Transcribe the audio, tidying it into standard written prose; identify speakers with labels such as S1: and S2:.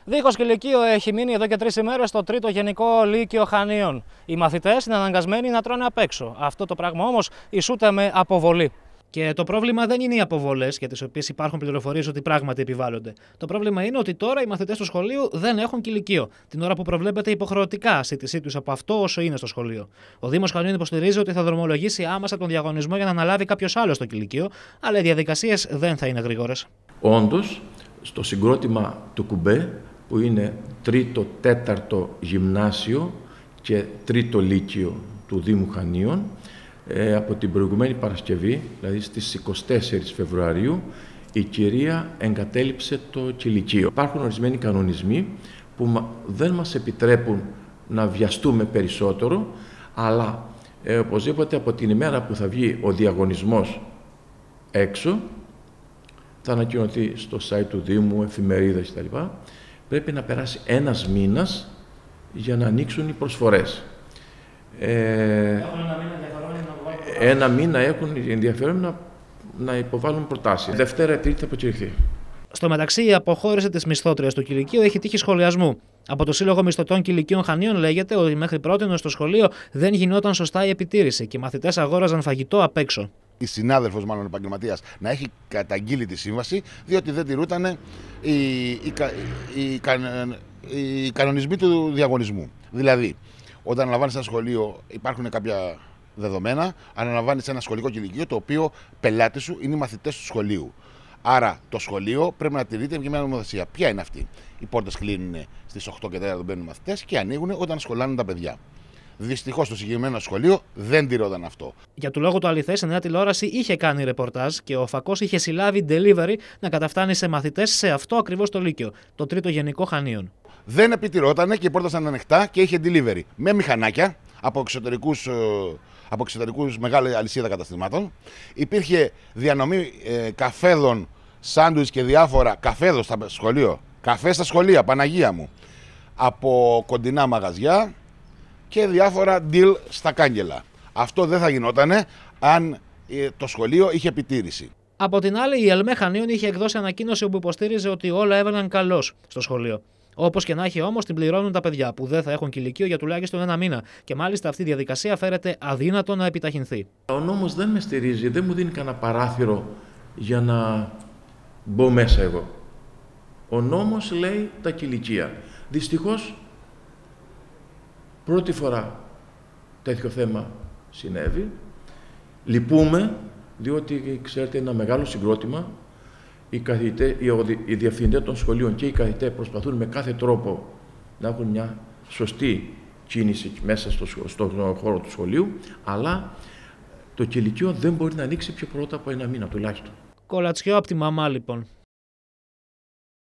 S1: Δίχως κηλικείο έχει μείνει εδώ και 3 ημέρες το τρίτο γενικό λύκειο Χανίων. Οι μαθητές είναι αναγκασμένοι να τρώνε απ' έξω. Αυτό το πράγμα όμως ισούται με αποβολή. Και το πρόβλημα δεν είναι οι αποβολές, για τις οποίες υπάρχουν πληροφορίες ότι πράγματι επιβάλλονται. Το πρόβλημα είναι ότι τώρα οι μαθητές του σχολείου δεν έχουν κηλικείο, την ώρα που προβλέπεται υποχρεωτικά σύντησή τους από αυτό όσο είναι στο σχολείο. Ο Δήμος Χανίων υποστηρίζει ότι θα δρομολογήσει άμεσα τον διαγωνισμό για να αναλάβει κάποιος άλλος το κηλικείο, αλλά οι διαδικασίες δεν θα είναι γρήγορες.
S2: Όντως, στο συγκρότημα του Κουμπέ, που είναι 3ο, 4ο γυμνάσιο και 3ο λύκειο του Δήμου Χανίων, από την προηγουμένη Παρασκευή, δηλαδή στις 24 Φεβρουαρίου, η κυρία εγκατέλειψε το κηλικείο. Υπάρχουν ορισμένοι κανονισμοί που δεν μας επιτρέπουν να βιαστούμε περισσότερο, αλλά οπωσδήποτε από την ημέρα που θα βγει ο διαγωνισμός έξω, θα ανακοινωθεί στο site του Δήμου, εφημερίδες κτλ. Πρέπει να περάσει ένας μήνας για να ανοίξουν οι προσφορές. Ένα μήνα έχουν ενδιαφέρον να υποβάλουν προτάσεις. Δευτέρα, Τρίτη θα προκηρυχθεί.
S1: Στο μεταξύ, η αποχώρηση της μισθώτριας του κηλικείου έχει τύχει σχολιασμού. Από το Σύλλογο Μισθωτών Κηλικείων Χανίων λέγεται ότι μέχρι πρότινος στο σχολείο δεν γινόταν σωστά η επιτήρηση και οι μαθητές αγόραζαν φαγητό απ' έξω.
S3: Η συνάδελφος, μάλλον επαγγελματίας, να έχει καταγγείλει τη σύμβαση, διότι δεν τηρούνταν οι κανονισμοί του διαγωνισμού. Δηλαδή, όταν αναλαμβάνεις ένα σχολείο, υπάρχουν κάποια δεδομένα, αναλαμβάνεις ένα σχολικό κηλικείο, το οποίο πελάτες σου είναι οι μαθητές του σχολείου. Άρα, το σχολείο πρέπει να τηρείται και μια νομοθεσία. Ποια είναι αυτή? Οι πόρτες κλείνουν στις 8 και 4 μπαίνουν οι μαθητές και ανοίγουν όταν σχολάνουν τα παιδιά. Δυστυχώς, στο συγκεκριμένο σχολείο δεν τηρόταν αυτό.
S1: Για του λόγου του αληθές, η Νέα Τηλεόραση είχε κάνει ρεπορτάζ και ο φακός είχε συλλάβει delivery να καταφτάνει σε μαθητές σε αυτό ακριβώς το λύκειο, το 3ο Γενικό Χανίων.
S3: Δεν επιτηρότανε και οι πόρτες ήταν ανοιχτά και είχε delivery με μηχανάκια από εξωτερικούς μεγάλη αλυσίδα καταστημάτων. Υπήρχε διανομή καφέδων, σάντουιτς και διάφορα καφέδων στα σχολείο. Καφέ στα σχολεία, Παναγία μου. Από κοντινά μαγαζιά και διάφορα deal στα κάγκελα. Αυτό δεν θα γινότανε αν το σχολείο είχε επιτήρηση.
S1: Από την άλλη, η ΕΛΜΕ Χανίων είχε εκδώσει ανακοίνωση όπου υποστήριζε ότι όλα έβαιναν καλώς στο σχολείο. Όπως και να έχει όμως, την πληρώνουν τα παιδιά που δεν θα έχουν κηλικείο για τουλάχιστον ένα μήνα. Και μάλιστα αυτή η διαδικασία φέρεται αδύνατο να επιταχυνθεί.
S2: Ο νόμος δεν με στηρίζει, δεν μου δίνει κανένα παράθυρο για να μπω μέσα εγώ. Ο νόμος λέει τα κηλικεία. Δυστυχώς, πρώτη φορά τέτοιο θέμα συνέβη. Λυπούμε, διότι ξέρετε είναι ένα μεγάλο συγκρότημα. Οι διευθυντές των σχολείων και οι καθηγητές προσπαθούν με κάθε τρόπο να έχουν μια σωστή κίνηση μέσα στον χώρο του σχολείου, αλλά το κηλικείο δεν μπορεί να ανοίξει πιο πρώτα από ένα μήνα τουλάχιστον.
S1: Κολατσιό από τη μαμά λοιπόν.